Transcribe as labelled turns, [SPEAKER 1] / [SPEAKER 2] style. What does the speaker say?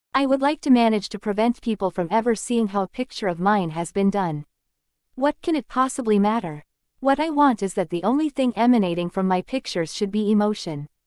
[SPEAKER 1] I would like to manage to prevent people from ever seeing how a picture of mine has been done. What can it possibly matter? What I want is that the only thing emanating from my pictures should be emotion.